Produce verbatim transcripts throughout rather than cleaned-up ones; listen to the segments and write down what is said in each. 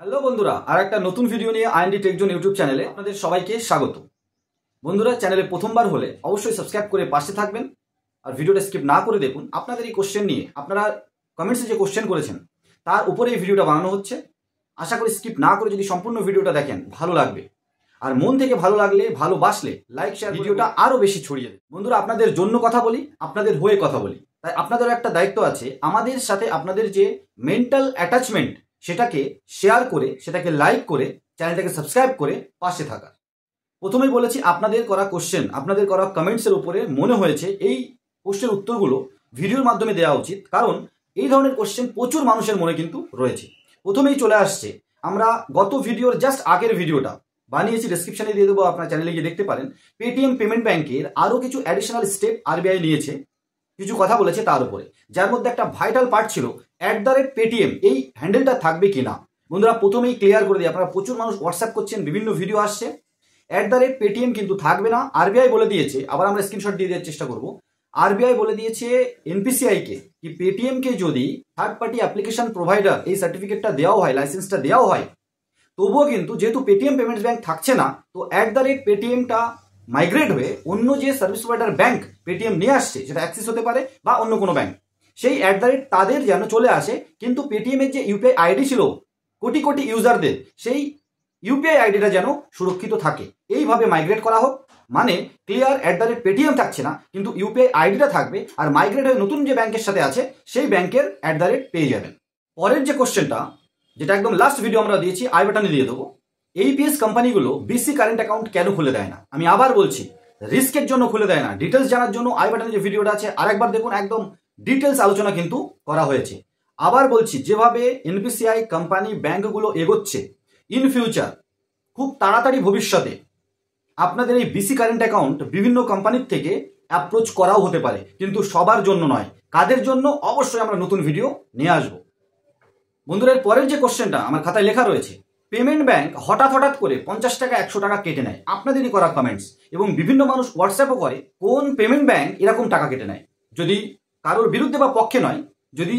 Hello বন্ধুরা, আর একটা নতুন ভিডিও নিয়ে আইএনডি টেকজোন ইউটিউব চ্যানেলে আপনাদের সবাইকে স্বাগত। বন্ধুরা, চ্যানেলে প্রথমবার হলে অবশ্যই সাবস্ক্রাইব করে পাশে থাকবেন আর ভিডিওটা স্কিপ না করে দেখুন। আপনাদের এই কোশ্চেন নিয়ে আপনারা কমেন্টসে যে কোশ্চেন করেছেন তার উপরে এই ভিডিওটা বানানো হচ্ছে। আশা করি স্কিপ না করে যদি সম্পূর্ণ ভিডিওটা দেখেন ভালো লাগবে, আর মন থেকে ভালো লাগলে, ভালোবাসলে লাইক শেয়ার ভিডিওটা আরও বেশি ছড়িয়ে দেয়। বন্ধুরা, আপনাদের জন্য কথা বলি, আপনাদের হয়ে কথা বলি, তাই আপনাদেরও একটা দায়িত্ব আছে আমাদের সাথে আপনাদের যে মেন্টাল অ্যাটাচমেন্ট সেটাকে শেয়ার করে, সেটাকে লাইক করে, চ্যানেলটাকে সাবস্ক্রাইব করে পাশে থাকা। প্রথমেই বলেছি, আপনাদের করা কোশ্চেন, আপনাদের করা কমেন্টসের উপরে মনে হয়েছে এই কোশ্চেন উত্তরগুলো ভিডিওর মাধ্যমে দেওয়া উচিত, কারণ এই ধরনের কোশ্চেন প্রচুর মানুষের মনে কিন্তু রয়েছে। প্রথমেই চলে আসছে, আমরা গত ভিডিওর জাস্ট আগের ভিডিওটা বানিয়েছি, ডেসক্রিপশনে দিয়ে দেবো, আপনার চ্যানেলে গিয়ে দেখতে পারেন। পেটিএম পেমেন্ট ব্যাংকের আরও কিছু অ্যাডিশনাল স্টেপ আরবিআই নিয়েছে, কিছু কথা বলেছে তার উপরে, যার মধ্যে একটা ভাইটাল পার্ট ছিল অ্যাট দ্য রেট পেটিএম, এই হ্যান্ডেলটা থাকবে কিনা। বন্ধুরা, প্রথমেই ক্লিয়ার করে দিই, আপনারা প্রচুর মানুষ হোয়াটসঅ্যাপ করছেন, বিভিন্ন ভিডিও আসছে, অ্যাট দ্য রেট পেটিএম কিন্তু থাকবে না। আরবিআই বলে দিয়েছে, আবার আমরা স্ক্রিনশট দিয়ে দেওয়ার চেষ্টা করব। আরবিআই বলে দিয়েছে এনপিসিআইকে কি পেটিএমকে যদি থার্ড পার্টি অ্যাপ্লিকেশন প্রোভাইডার এই সার্টিফিকেটটা দেওয়া হয়, লাইসেন্সটা দেওয়া হয়, তবুও কিন্তু যেহেতু পেটিএম পেমেন্টস ব্যাংক থাকছে না, তো অ্যাট দ্য রেট পেটিএমটা মাইগ্রেট হয়ে অন্য যে সার্ভিস প্রোভাইডার ব্যাংক পেটিএম নিয়ে আসছে, সেটা অ্যাক্সিস হতে পারে বা অন্য কোনো ব্যাংক, সেই অ্যাট দ্য রেট তাদের যেন চলে আসে, কিন্তু পেটিএমের যে ইউপিআই আইডি ছিল কোটি কোটি ইউজারদের, সেই ইউপিআই আইডিটা যেন সুরক্ষিত থাকে, এইভাবে মাইগ্রেট করা হোক। মানে clear, at the rate Paytm থাকছে না, কিন্তু ইউপিআই আইডিটা থাকবে, আর মাইগ্রেট হয়ে নতুন যে ব্যাংকের সাথে আছে সেই ব্যাংকের অ্যাট দ্য রেট পেয়ে যাবেন। পরের যে কোশ্চেনটা, যেটা একদম লাস্ট ভিডিও আমরা দিয়েছি, আই বাটনে দিয়ে দেবো, এইপিএস কোম্পানিগুলো বিসি কারেন্ট অ্যাকাউন্ট কেন খুলে দেয় না? আমি আবার বলছি, রিস্কের জন্য খুলে দেয় না। ডিটেলস জানার জন্য আই বাটনে যে ভিডিওটা আছে আরেকবার দেখুন, একদম ডিটেলস আলোচনা কিন্তু করা হয়েছে। আবার বলছি, যেভাবে এনপিসিআই কোম্পানি ব্যাংকগুলো এগোচ্ছে, ইন ফিউচার খুব তাড়াতাড়ি ভবিষ্যতে আপনাদের এই বিসি কারেন্ট অ্যাকাউন্ট বিভিন্ন কোম্পানির থেকে অ্যাপ্রোচ করাও হতে পারে, কিন্তু সবার জন্য নয়। কাদের জন্য অবশ্যই আমরা নতুন ভিডিও নিয়ে আসবো। বন্ধুরা, পরের যে কোশ্চেনটা আমার খাতায় লেখা রয়েছে, পেমেন্ট ব্যাংক হঠাৎ হঠাৎ করে পঞ্চাশ টাকা একশো টাকা কেটে নেয়। আপনাদেরই করা কমেন্টস, এবং বিভিন্ন মানুষ হোয়াটসঅ্যাপও করে, কোন পেমেন্ট ব্যাংক এরকম টাকা কেটে নেয়? যদি কারোর বিরুদ্ধে বা পক্ষে নয়, যদি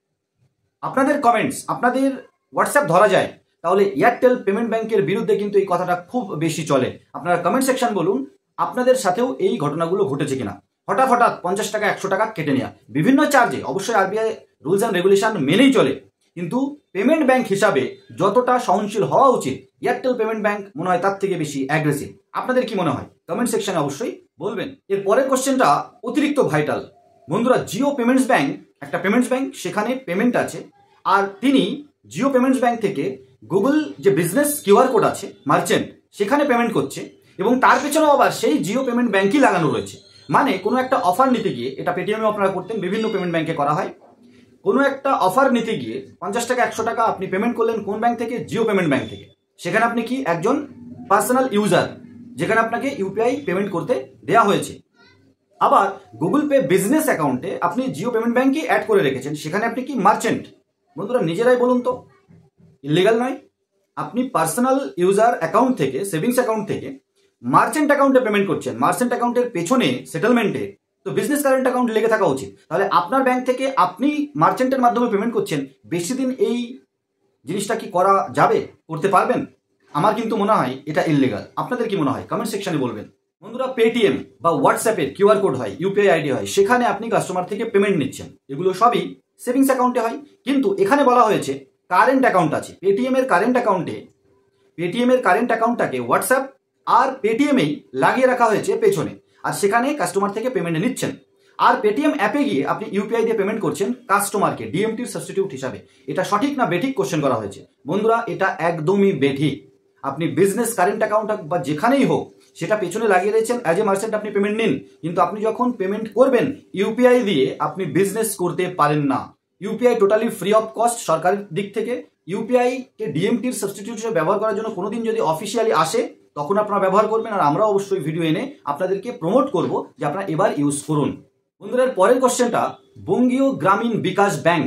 আপনাদের কমেন্টস, আপনাদের হোয়াটসঅ্যাপ ধরা যায়, তাহলে এয়ারটেল পেমেন্ট ব্যাংকের বিরুদ্ধে কিন্তু এই কথাটা খুব বেশি চলে। আপনারা কমেন্ট সেকশন বলুন, আপনাদের সাথেও এই ঘটনাগুলো ঘটেছে কিনা। হঠাৎ হঠাৎ পঞ্চাশ টাকা একশো টাকা কেটে নেওয়া, বিভিন্ন চার্জে, অবশ্যই আরবিআই রুলস অ্যান্ড রেগুলেশন মেনেই চলে, কিন্তু পেমেন্ট ব্যাংক হিসাবে যতটা সহনশীল হওয়া উচিত, এয়ারটেল পেমেন্ট ব্যাংক মনে হয় তার থেকে বেশি অ্যাগ্রেসিভ। আপনাদের কি মনে হয়? কমেন্ট সেকশনে অবশ্যই বলবেন। এর পরের কোশ্চেনটা অতিরিক্ত ভাইটাল। বন্ধুরা, জিও পেমেন্টস ব্যাংক একটা পেমেন্টস ব্যাংক, সেখানে পেমেন্ট আছে, আর তিনি জিও পেমেন্টস ব্যাংক থেকে গুগল যে বিজনেস কিউআর কোড আছে মার্চেন্ট, সেখানে পেমেন্ট করছে, এবং তার পেছনেও আবার সেই জিও পেমেন্ট ব্যাংকই লাগানো রয়েছে। মানে কোনো একটা অফার নিতে গিয়ে, এটা পেটিএমে আপনারা করতেন, বিভিন্ন পেমেন্ট ব্যাংকে করা হয়, কোনো একটা অফার নিতে গিয়ে পঞ্চাশ টাকা একশো টাকা আপনি পেমেন্ট করলেন কোন ব্যাংক থেকে? জিও পেমেন্ট ব্যাংক থেকে। সেখানে আপনি কি একজন পার্সোনাল ইউজার, যেখানে আপনাকে ইউপিআই পেমেন্ট করতে দেওয়া হয়েছে। আবার গুগল পে বিজনেস অ্যাকাউন্টে আপনি জিও পেমেন্ট ব্যাংকই অ্যাড করে রেখেছেন, সেখানে আপনি কি মার্চেন্ট। বন্ধুরা, নিজেরাই বলুন তো, ইলিগাল নয়? আপনি পার্সোনাল ইউজার অ্যাকাউন্ট থেকে, সেভিংস অ্যাকাউন্ট থেকে মার্চেন্ট অ্যাকাউন্টে পেমেন্ট করছেন, মার্চেন্ট অ্যাকাউন্টের পেছনে সেটেলমেন্টে তো বিজনেস কারেন্ট অ্যাকাউন্ট লেগে থাকা উচিত। তাহলে আপনার ব্যাংক থেকে আপনি মার্চেন্টের মাধ্যমে পেমেন্ট করছেন, বেশি দিন এই জিনিসটা কি করা যাবে? করতে পারবেন? আমার কিন্তু মনে হয় এটা ইললিগাল। আপনাদের কি মনে হয়? কমেন্ট সেকশনে বলবেন। বন্ধুরা, পেটিএম বা হোয়াটসঅ্যাপের কিউআর কোড হয়, ইউপিআই আইডি হয়, সেখানে আপনি কাস্টমার থেকে পেমেন্ট নিচ্ছেন, এগুলো সবই সেভিংস অ্যাকাউন্টে হয়। কিন্তু এখানে বলা হয়েছে কারেন্ট অ্যাকাউন্ট আছে, পেটিএম এর কারেন্ট অ্যাকাউন্টে, পেটিএম এর কারেন্ট অ্যাকাউন্টটাকে হোয়াটসঅ্যাপ আর পেটিএমেই লাগিয়ে রাখা হয়েছে পেছনে, আর সেখানে কাস্টমার থেকে পেমেন্ট নিচ্ছেন। আর পেটিএম অ্যাপে গিয়ে আপনি ইউপিআই দিয়ে পেমেন্ট করছেন কাস্টমারকে, ডিএমটির সাবস্টিটিউট হিসাবে। এটা সঠিক না বেঠিক কোশ্চেন করা হয়েছে। বন্ধুরা, এটা একদমই বেঠিক। আপনি বিজনেস কারেন্ট অ্যাকাউন্ট বা যেখানেই হোক, সেটা পেছনে লাগিয়ে দিয়েছেন, অ্যাজ এ মার্চেন্ট আপনি পেমেন্ট নিন, কিন্তু আপনি যখন পেমেন্ট করবেন ইউপিআই দিয়ে, আপনি বিজনেস করতে পারেন না। UPI totally free of cost সরকারের দিক থেকে। ইউপিআই কে ডিএমটির সাবস্টিটিউট হিসেবে ব্যবহার করার জন্য কোনোদিন যদি অফিসিয়ালি আসে, তখন আপনারা ব্যবহার করবেন, আর আমরা অবশ্যই ভিডিও এনে আপনাদেরকে প্রমোট করব যে আপনারা এবার ইউজ করুন। বন্ধুরা, পরের কোশ্চেনটা, Bangiya Gramin Vikash bank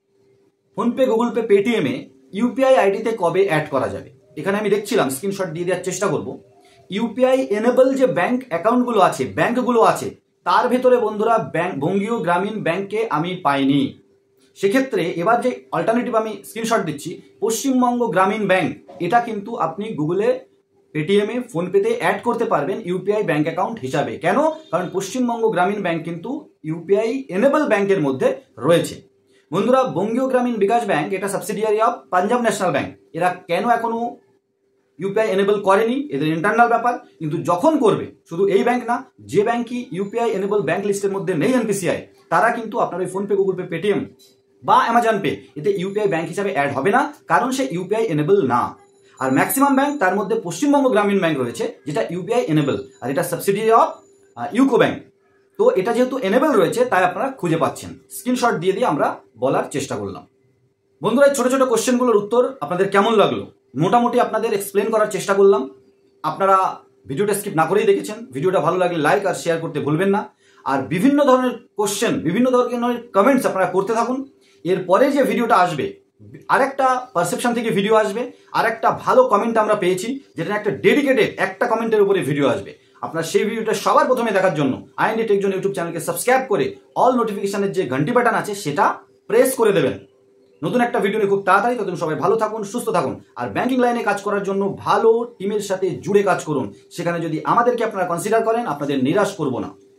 PhonePe, Google pay, পেটিএমে ইউপিআই আইডিতে কবে অ্যাড করা যাবে? এখানে আমি দেখছিলাম, স্ক্রিনশট দিয়ে দেওয়ার চেষ্টা করব। ইউপিআই এনেবল যে ব্যাংক অ্যাকাউন্টগুলো আছে, ব্যাংকগুলো আছে, তার ভেতরে বন্ধুরা ব্যাংক বঙ্গীয় গ্রামীণ ব্যাংকে আমি পাইনি। সেক্ষেত্রে এবার যে অল্টারনেটিভ আমি স্ক্রিনশট দিচ্ছি, পশ্চিমবঙ্গ গ্রামীণ ব্যাংক, এটা কিন্তু আপনি গুগলে, পেটিএমে, ফোনপেতে অ্যাড করতে পারবেন ইউপিআই ব্যাংক অ্যাকাউন্ট হিসাবে। কেন? কারণ পশ্চিমবঙ্গ গ্রামীণ ব্যাংক কিন্তু ইউপিআই এনেবল ব্যাংকের মধ্যে রয়েছে। বন্ধুরা, বঙ্গীয় গ্রামীণ বিকাশ ব্যাংক এটা subsidiary of Punjab national bank. এরা কেন এখনো ইউপিআই এনেবল করেনি, এদের ইন্টারনাল ব্যাপার, কিন্তু যখন করবে, শুধু এই ব্যাংক না, যে ব্যাংকই ইউপিআই এনেবল ব্যাংক লিস্টের মধ্যে নেই এনপিসিআই, তারা কিন্তু আপনার ওই ফোনপে, গুগল পে, পেটিএম বা অ্যামাজন পে এতে ইউপিআই ব্যাংক হিসাবে অ্যাড হবে না, কারণ সে ইউপিআই এনেবল না। আর ম্যাক্সিমাম ব্যাংক, তার মধ্যে পশ্চিমবঙ্গ গ্রামীণ ব্যাংক রয়েছে যেটা ইউপিআই এনেবল, আর এটা সাবসিডিয়ারি অফ ইউকো ব্যাংক। তো এটা যেহেতু এনেবল রয়েছে তাই আপনারা খুঁজে পাচ্ছেন। স্ক্রিনশট দিয়ে দিয়ে আমরা বলার চেষ্টা করলাম। বন্ধুরা, এই ছোট ছোট কোশ্চেনগুলোর উত্তর আপনাদের কেমন লাগলো? মোটামুটি আপনাদের এক্সপ্লেন করার চেষ্টা করলাম। আপনারা ভিডিওটা স্কিপ না করেই দেখেছেন। ভিডিওটা ভালো লাগলে লাইক আর শেয়ার করতে ভুলবেন না। আর বিভিন্ন ধরনের কোশ্চেন, বিভিন্ন ধরনের কমেন্টস আপনারা করতে থাকুন। এরপরে যে ভিডিওটা আসবে, আরেকটা পারসেপশন থেকে ভিডিও আসবে, আরেকটা ভালো কমেন্ট আমরা পেয়েছি, যেটা একটা ডেডিকেটেড একটা কমেন্টের উপরে ভিডিও আসবে। আপনার সেই ভিডিওটা সবার প্রথমে দেখার জন্য আইএনডি টেক জোন ইউটিউব চ্যানেলকে সাবস্ক্রাইব করে অল নোটিফিকেশনের যে ঘন্টি বাটন আছে সেটা প্রেস করে দেবেন। নতুন একটা ভিডিও নিয়ে খুব তাড়াতাড়ি, ততদিন সবাই ভালো থাকুন, সুস্থ থাকুন। আর ব্যাংকিং লাইনে কাজ করার জন্য ভালো টিমের সাথে জুড়ে কাজ করুন। সেখানে যদি আমাদেরকে আপনারা কনসিডার করেন, আপনাদের নিরাশ করব না।